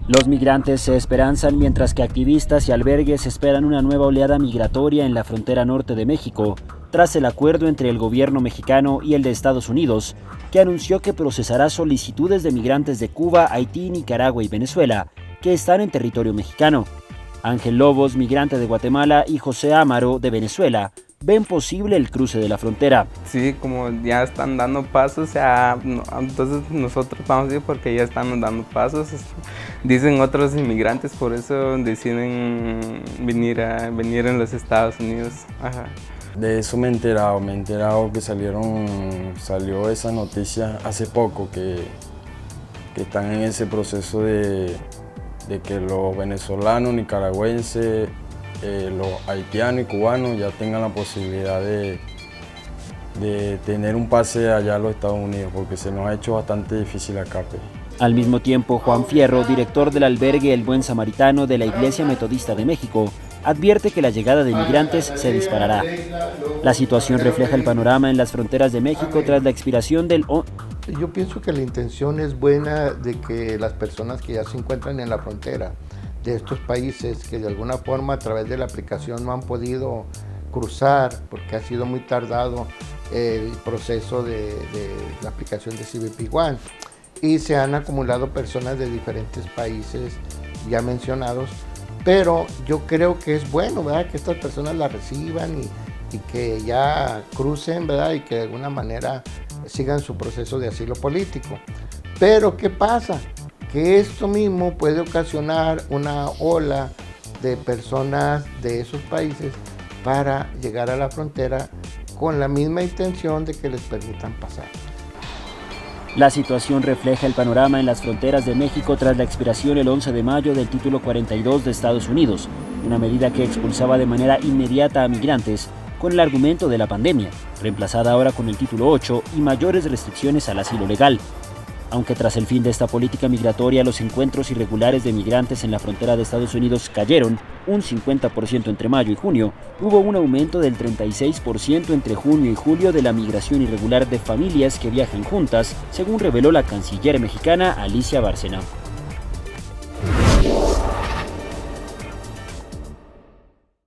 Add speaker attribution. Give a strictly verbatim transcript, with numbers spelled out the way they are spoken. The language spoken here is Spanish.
Speaker 1: Los migrantes se esperanzan mientras que activistas y albergues esperan una nueva oleada migratoria en la frontera norte de México, tras el acuerdo entre el gobierno mexicano y el de Estados Unidos, que anunció que procesará solicitudes de migrantes de Cuba, Haití, Nicaragua y Venezuela, que están en territorio mexicano. Ángel Lobos, migrante de Guatemala, y José Amaro, de Venezuela, ven posible el cruce de la frontera.
Speaker 2: Sí, como ya están dando pasos, o sea, no, entonces nosotros vamos a ir porque ya están dando pasos, dicen otros inmigrantes, por eso deciden venir a venir en los Estados Unidos. Ajá.
Speaker 3: De eso me he enterado, me he enterado que salieron, salió esa noticia hace poco, que, que están en ese proceso de, de que los venezolanos, nicaragüenses, Eh, los haitianos y cubanos ya tengan la posibilidad de, de tener un pase allá a los Estados Unidos, porque se nos ha hecho bastante difícil acá. Pues.
Speaker 1: Al mismo tiempo, Juan Fierro, director del albergue El Buen Samaritano de la Iglesia Metodista de México, advierte que la llegada de migrantes se disparará. La situación refleja el panorama en las fronteras de México tras la expiración del...
Speaker 4: Yo pienso que la intención es buena de que las personas que ya se encuentran en la frontera de estos países, que de alguna forma a través de la aplicación no han podido cruzar porque ha sido muy tardado el proceso de, de la aplicación de C B P One, y se han acumulado personas de diferentes países ya mencionados, pero yo creo que es bueno, ¿verdad?, que estas personas las reciban y, y que ya crucen, ¿verdad?, y que de alguna manera sigan su proceso de asilo político. Pero ¿qué pasa? Que esto mismo puede ocasionar una ola de personas de esos países para llegar a la frontera con la misma intención de que les permitan pasar.
Speaker 1: La situación refleja el panorama en las fronteras de México tras la expiración el once de mayo del Título cuarenta y dos de Estados Unidos, una medida que expulsaba de manera inmediata a migrantes con el argumento de la pandemia, reemplazada ahora con el Título ocho y mayores restricciones al asilo legal. Aunque tras el fin de esta política migratoria los encuentros irregulares de migrantes en la frontera de Estados Unidos cayeron un cincuenta por ciento entre mayo y junio, hubo un aumento del treinta y seis por ciento entre junio y julio de la migración irregular de familias que viajan juntas, según reveló la canciller mexicana Alicia Bárcena.